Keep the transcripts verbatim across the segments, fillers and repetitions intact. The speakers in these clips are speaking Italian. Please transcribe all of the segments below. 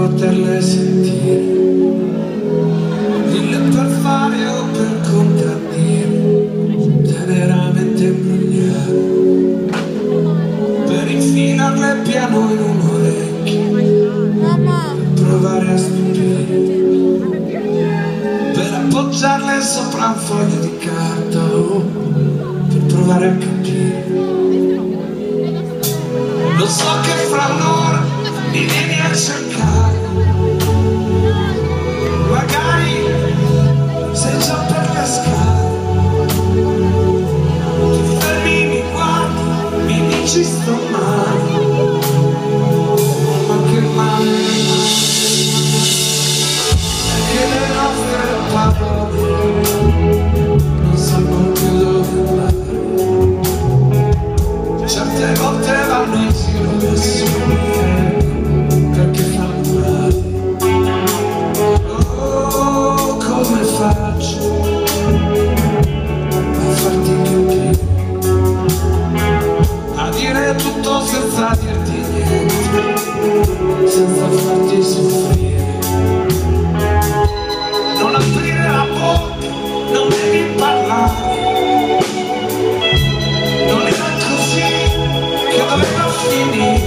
poterle sentire, dille per fare o per contraddire, teneramente imbrogliare, per infilarle piano in un orecchio, per provare a stupire, per appoggiarle sopra un foglio di carta o per provare a capire. Lo so che fra l'ora mi vieni a cercare, magari sei già per le scale, ti fermi, mi guardi, mi dici sto male, ma che male, che le nostre parole non sanno più dove andare, certe volte vanno in giro da sole perché fanno male. Oh, come faccio a farti capire, a dire tutto senza dirti niente, senza farti soffrire, non aprire la bocca, non devi parlare, non era così che doveva finire,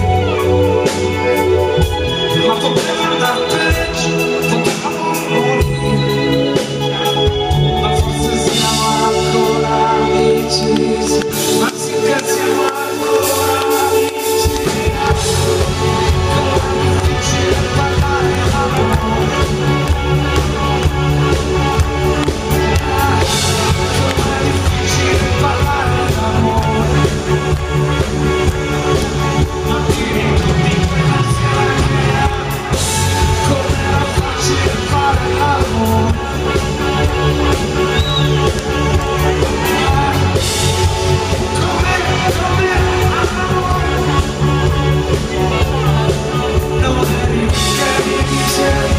ma poteva andare peggio, potevamo morire, ma forse siamo ancora amici, ma sì che siamo ancora amici. Com'è difficile parlare d'amore, com'è difficile parlare d'amore, ma ti ricordi quella sera che com'era facile fare l'amore, com'è, com'è amore, non eri che mi dicevi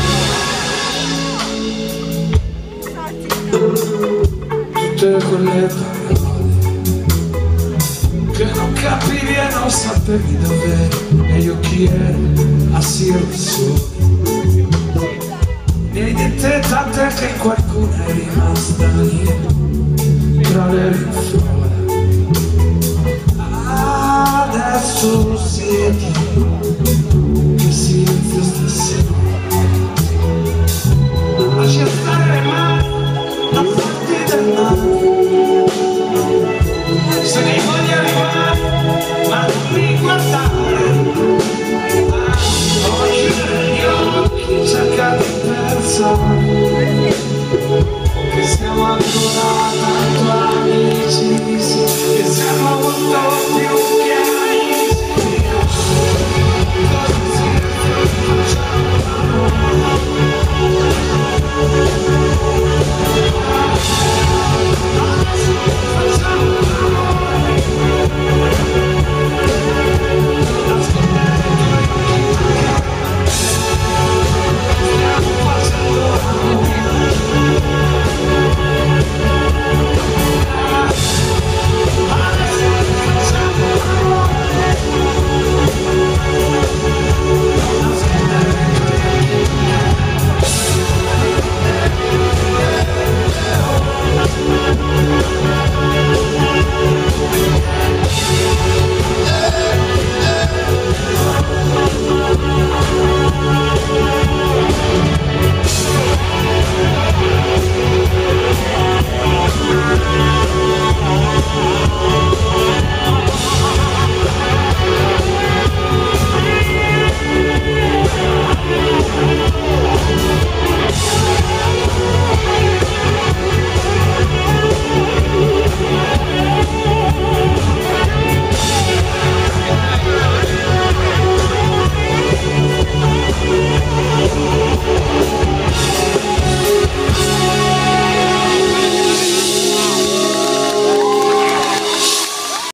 tutte quelle parole che non capivi e non sapevi dov'eri, e io chi ero, a Siro solo. Ne hai dette tante che qualcuna è rimasta lì tra le rinfore. Adesso lo senti che silenzio stasera, lascia stare le mani, non farti del male, se ne voglio arrivare ma non mi guardare, ah, ho chiudere gli occhi, cerca di pensare che siamo ancora tanto amici, che siamo molto più